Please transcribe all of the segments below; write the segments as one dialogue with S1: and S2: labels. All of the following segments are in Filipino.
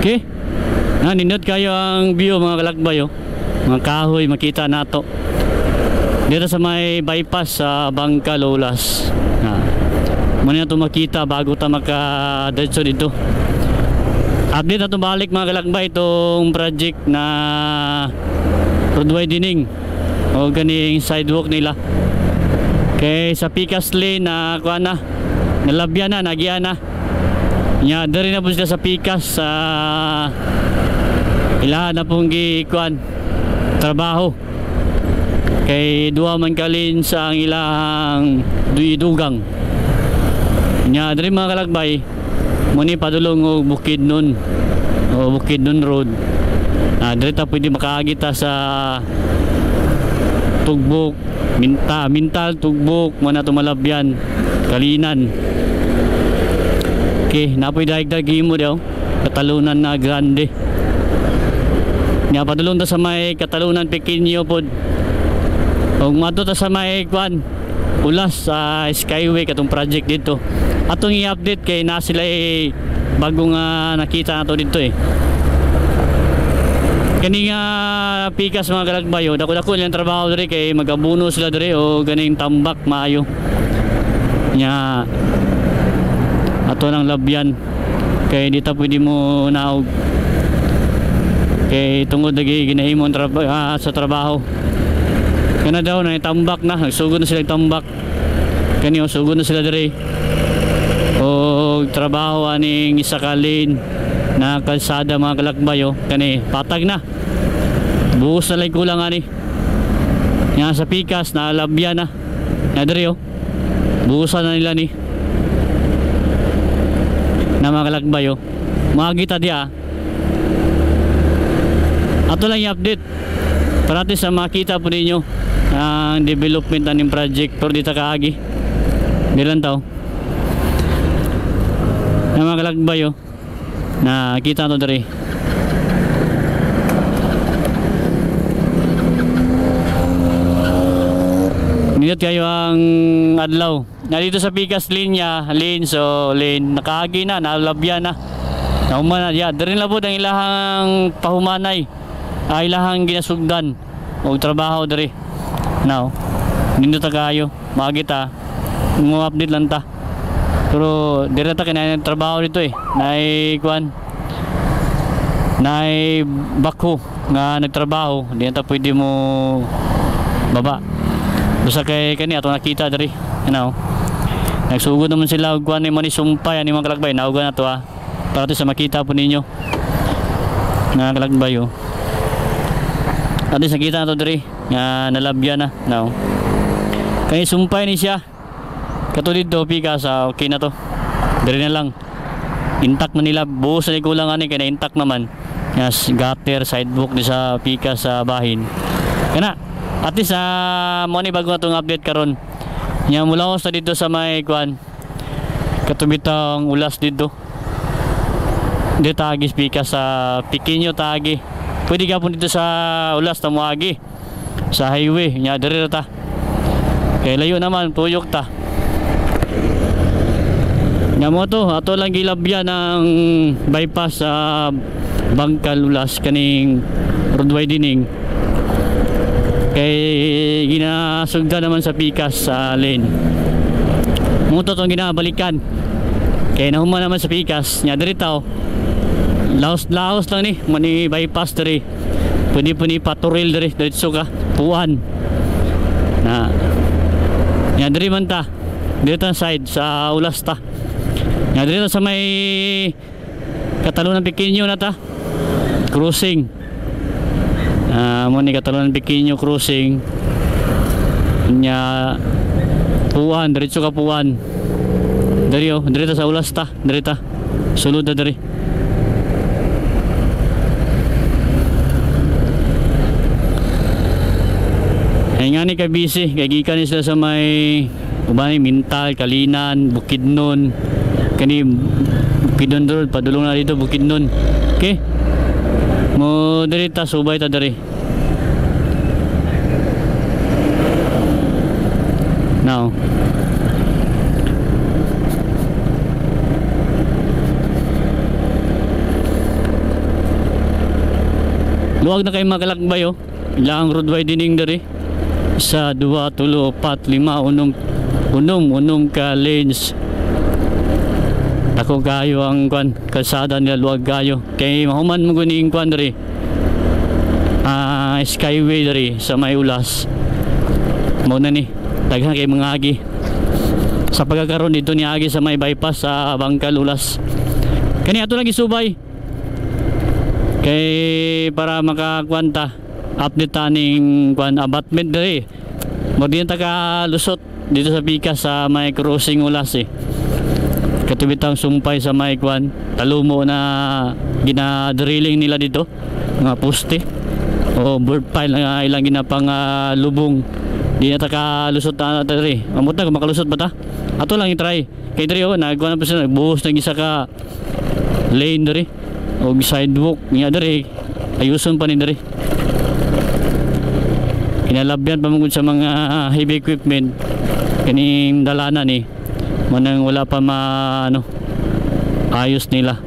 S1: Okay, nindot kayo ang view mga kalakbay, oh. Mga kahoy makita nato dito sa may bypass sa Bangka Lulas. Muna na ito makita bago ta maka-diretso dito. Update na ito balik mga kalakbay itong project na road widening o ganing sidewalk nila. Kay sa Picas Lane na kuha na, nalabyan na, nagian na. Nya dari na po sila sa Picas sa ilahan na pong gikuan trabaho. Kay duwa man kalin sa ang ilahang dugang. Nya dari mga kalakbay muni padulong og Bukidnon o Bukidnon Road. Dari ta pwede makaagita sa Tugbok, Mintal, Tugbok, mana tumalabyan, Kalinan. Okay, napoy daig-daig mo daw Katalunan na Grande. Nya padulong ta sa may Katalunan Pequeño pod. Og madto ta sa may kwan Ulas sa Skyway katong project dito. Atong i-update kay na sila bagong nakita nato dito Kani nga Picas mga kalakbay, dako-dako nilang trabaho diri kay magabuno sila diri o ganing tambak maayo. Nya ato nang labyan kay dito pwede mo naog kay tungod lagi ginahimon sa trabaho. Kana daw na tambak na, nagsugod na sila tambak. Kani sugod na sila diri o trabaho aning isa kalin na kalsada mga kalakbay, kani patag na, buhos na lang kulang ani nga sa Picas na labyan na diri buhusan na nila ni na mga kalakbay. Makakita diya ato lang i-update para sa makita po ninyo ang development ng project pero dito kaagi dilan tao na mga kalakbay na kita to diri. Nindot kayo ang adlaw na dito sa Picas lane nakaagi na, nalabyan na, nahuman na diya. Diri na po ang ilahang pahumanay, ilahang ginasugdan o trabaho diri. Now nindot kayo makita mo update lang ta. Pero dire ta kay trabaho dito nay kuan nay bako nga nagtrabaho di ta pwede mo baba basta kay kani ato nakita diri nagsugod naman sila og kuan ni manisumpay ani mga kalakbay nauga na to para sa makita po ninyo nga kalakbay ati sa kita na to diri nga nalabyan na kay sumpay ni siya katulid do Picas okay na to diri na lang intact na nila buhos na kulang ani kay na intact naman yes, gutter sidewalk di sa Picas sa bahin kana at least mo ni bago natong update karon nya mula sa dito sa may kuan katubitang Ulas dito tagi Picas sa Pequeño tagi pwede ka po dito sa Ulas ta moagi sa highway nya diri ta kay layo naman tuyok ta. Nga mo to, ato lang gilabyan ng bypass sa Bangka Lulas kaning road widening. Kay ginasugda naman sa Picas sa lane. Mo to tong ginabalikan. Kay nahuman naman sa Picas, nya diri tao. Laos lang ni, mani bypass diri. Pwede po ni paturil diri, diretso ka, puan. Na. Nya diri man ta. Dito side sa Ulas ta. Nga dito sa may Katalunan Pequeño na ta crossing mo ni Katalunan Pequeño crossing nya puan diretso ka puan diri diri ta sa Ulas ta diri ta sulod na diri ay nga ni ka busy kay gikan sila sa may ubani Mintal, Kalinan, Bukidnon kani Bukidnon Road padulong na dito Bukidnon. Okay mo diri ta subay ta diri now Luwag na kayo makalakbay oh. Ilang road widening dari. 1, 2, 3, 4, 5, unom ka lanes. Ako kayo ang kwan kalsada nila, luwag kayo. Kay mahuman mo guning kwan dari. Skyway dari sa may ulas. Mo na ni daghan kay mga agi. Sa pagkakaroon dito ni agi sa may bypass sa Bangkal Ulas. Kani ato lagi subay. Kay para makakwanta update taning kwan abatment dari. Mo din ta ka lusot dito sa Pikas sa may crossing Ulas eh. Katubitang sumpay sa may kwan talumo na gina-drilling nila dito mga poste o bird pile na ilang ginapang lubong. Di na ta kalusot na tari. Amot na kung makalusot ba ta? Ato lang i-try. Kay tari nagkuhan na pa sila, nagbuhos ng isa ka lane dari o sidewalk niya dari. Ayuson pa ni dari. Kinalabyan pa mungkod sa mga heavy equipment kaning dalanan eh. Manang wala pa ayos nila.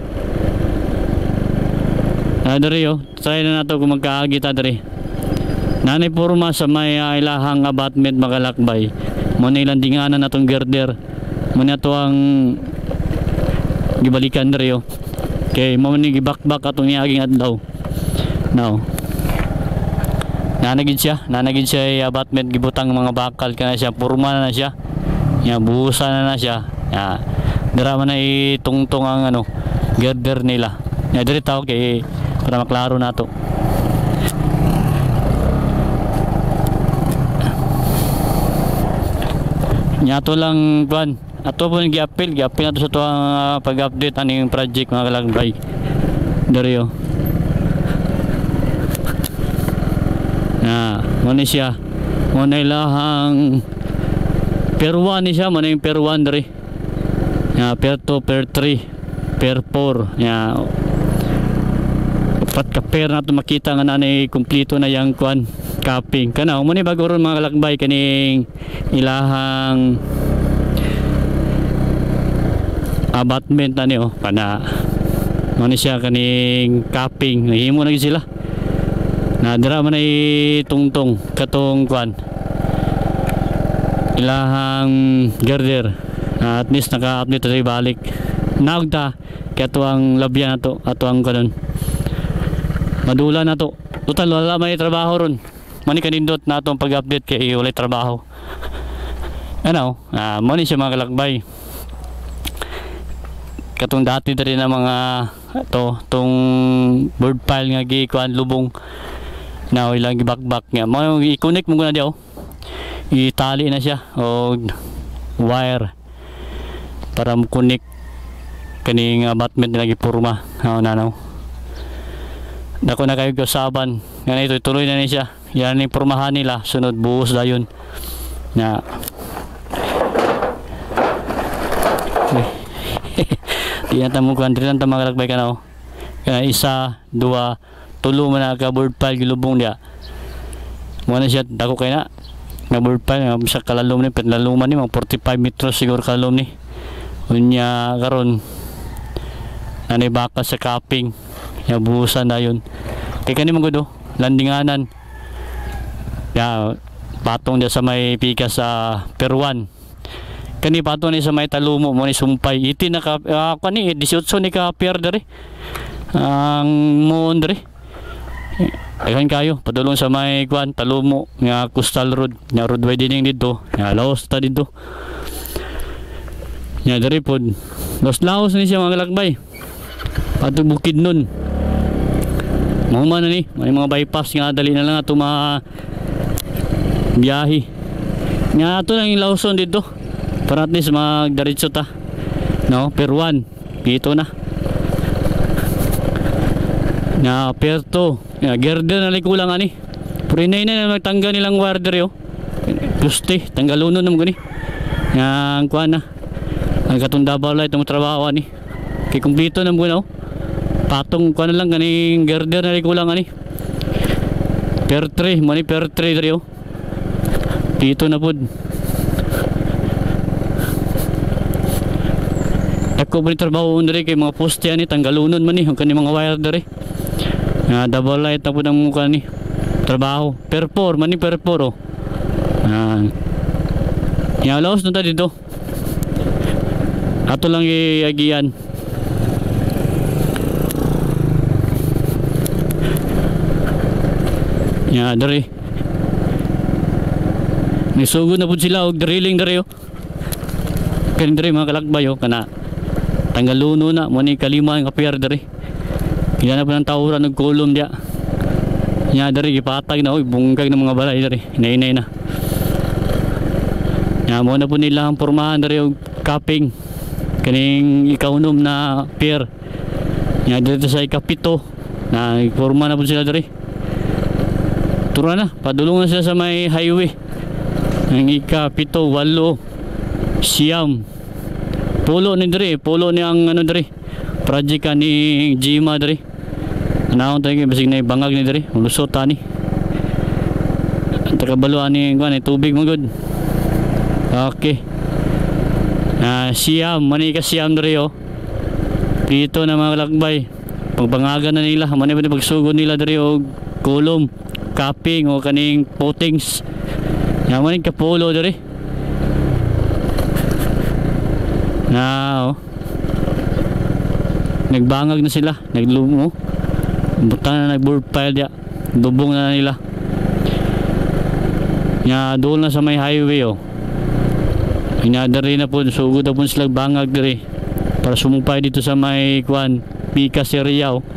S1: Dari try na nato kung magkaagi ta dari. Nanay porma sa may ilahang abatment makalakbay. Muna ilandinganan natong girder. Muna to ang gibalikan dari kay mo ni gibakbak atong niaging adlaw. Now. Nanagid siya abatment gibutang mga bakal kana siya, porma na siya. Ya buhusan na siya. Ya dira man na itungtong ang girder nila. Ya diri taw kay para maklaro nato. Nyato lang kwan. Ato po gi-appeal nato sa tuwang pag-update aning project mga kalakbay. Diri mo ni siya. Mo na ilahang per 1 ni siya, mo na yung per 1 diri. Per 2, per 3, per 4. Upat ka per nato makita nga nanay kumpleto na yang kwan capping. Kana mo ni bago ron mga kalakbay kaning ilahang abatment na niyo kana mo ni siya kaning capping. Nahimo na sila. Na dira man ay tungtong katong kwan ilahang girder. At least naka-update tayo balik. Naugta kaya ito ang labyan na to at ang kanon madula na to. Total wala may trabaho ron. Mani kanindot na itong pag-update kaya wala trabaho. Mani siya mga kalakbay. Katong dati rin na mga tong bird pile nga gikuan lubong na ilang gibakbak nga. Mo i-connect mo na diyo. Itali na siya o wire para mo connect kaning abatment nila gipurma. Dako na kayo kasaban. Nga ito tuloy na ni siya. Yan ni purmahan nila sunod buhos dayon. Na di na tamo kuan diri lang ta makalakbay kana Kaya 1, 2, 3 man ka bird pile gilubong dia. Mo na siya dako kay na. Nga bird pile nga bisa kalalom ni penlaluman ni mga 45 metros siguro kalalom ni. Unya karon ani baka sa capping. Ya buhusan na yun. Kay kani man gud landinganan. Ya patong dia sa may Pikas sa per 1. Kani patong ni sa may talumo mo ni sumpay. Iti na ka kani 18 ni ka per dere. Ang moon dere. Ayun kayo padulong sa may kwan talumo nga coastal road, nga road widening dito. Nga laos ta dito. Nga dere pod. Laos ni siya mga lakbay. Pato bukid nun. Mahuma na ni, may mga bypass nga dali na lang ato mga biyahe. Nga ato lang yung Lawson dito. Para at least magdaritso ta. No, per 1. Dito na. Nga per 2. Nga girder na likulang ani. Pero inay na magtanggal nilang warder yo. Gusti, tanggalunon naman gani. Nga ang kuha na. Ang katundabal lang itong trabaho ani. Kaya kumplito naman guna patong kuha na lang ganing girder na likulang ani. Per 3, mani per 3 dari yo. Dito na pod. Ako ba trabaho dari kay mga poste ani tanggalunon man ni ang kani mga wire dari. Double light na po ng mukha ni trabaho perfor mani perfor oh. Laos na ta dito ato lang iagian. Dari nisugod na po sila og drilling dari oh. Kani dari mga kalakbay oh, kana tanggaluno na mo ni kalima ang kapiar dari. Kaya na po ng tawuran ng kulom dia. Dari ipatag na oh, bunggag ng mga balay dari. Inay na. Mo na po nila ang pormahan dari og cupping kaning ikaunom na pier. Dito sa ikapito na porma na po sila dari. Tura na, padulungan sila sa may highway. Ang ikapito, 8, siyam. Pulo ni dari, pulo ni ang ano dari. Project ka ni Jima dari. Anaon tayo basig na bangag ni dari, lusot ani. Tagabaluan ni kuan tubig mo good. Okay. Siyam, manika siyam dari oh. Dito na mga kalakbay. Pagbangagan na nila, mani ba pagsugod nila dari og kulom, cupping o kaning potings. Maning kapulo dari. Oh. Nagbangag na sila, naglumo. Butang na nag-board pile dia. Dubong na nila. Doon na sa may highway oh. Dari na po, sugod na po sila bangag dari. Para sumupay dito sa may kuan, Pika Area oh.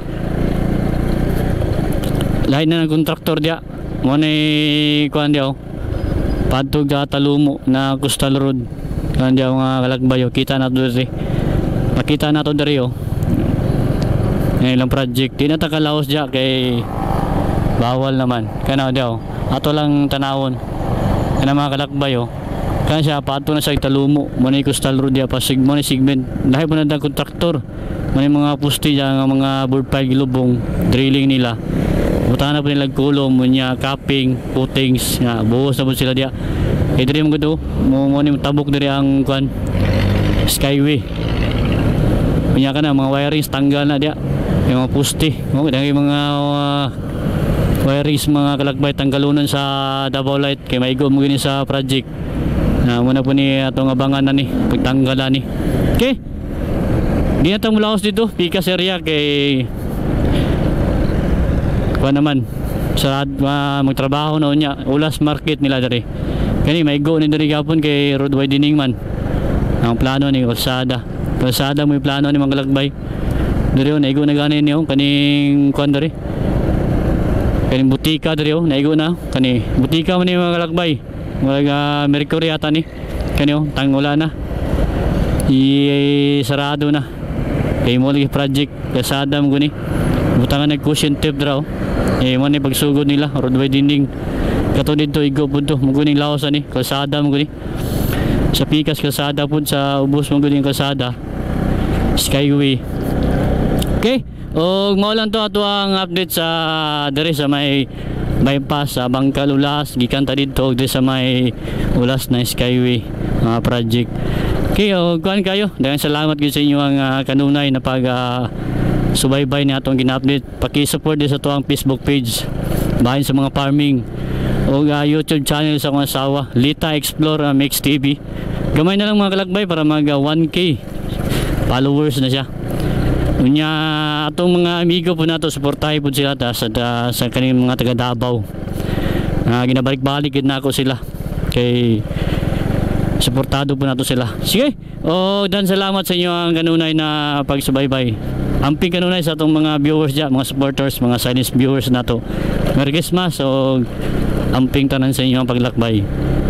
S1: Lahat na ng kontraktor dia. Mo ni kuan dia oh. Padtog talumo na Coastal Road. Kuan dia mga kalakbay oh. Kita na to dari. Makita na to dari oh. Ilang project di na takalaos dya kay bawal naman kana daw ato lang tanawon kana mga kalakbay oh. Kana siya pato na sa talumo mo ni Coastal Road dia pasig mo ni segment dahil po na dang kontraktor mo ni mga pusti dya nga mga board pile gilubong drilling nila butahan na po nila kulom mo niya cupping footings buhos na po sila dia kay diri mo gud mo ni tabok diri ang kuan skyway punya ka na mga wirings tanggal na dia yung mga pusti yung mga wirings mga kalakbay tanggalunan sa double light kay maigo mo gini sa project muna po ni atong abangan na ni pagtanggalan ni okay di na itong mulaos dito Pika Area kay kuha naman sa magtrabaho noon niya ulas market nila dari kani maigo ni dari gapon kay road widening man ang plano ni kalsada mo yung plano ni mga kalakbay dari naigo na ganin niyo kaning kuan dari kaning butika dari naigo na kani butika man ni mga kalakbay mga Mercury ata ni kani tangula na sarado na kay mo lagi project kasada mo guni butangan nag cushion tape draw mo ni pagsugod nila road widening kato dito igo punto mo guni laos ani kasada mo guni sa Pikas kalsada pud sa ubos mo guni kalsada skyway. Okay, o mao lang to ato ang update sa diri sa may bypass sa Bangkal Ulas gikan ta didto diri sa may Ulas na skyway project. Okay, o kuan kayo daghang salamat gyud sa inyo ang kanunay na pag subaybay ni atong gina-update. Paki-support din sa tuang Facebook page bahin sa mga farming o YouTube channel sa akong asawa Lita Explore Mix TV. Gamay na lang mga kalakbay para mag 1K followers na siya. Unya atong mga amigo po nato suportahi po sila sa kaning mga taga Davao. Ginabalik-balik gid nako sila kay suportado po nato sila. Sige. Dan salamat sa inyo ang kanunay na pagsubaybay. Amping kanunay sa atong mga viewers diya, mga supporters, mga silent viewers nato. Merry Christmas o amping tanan sa inyo ang paglakbay.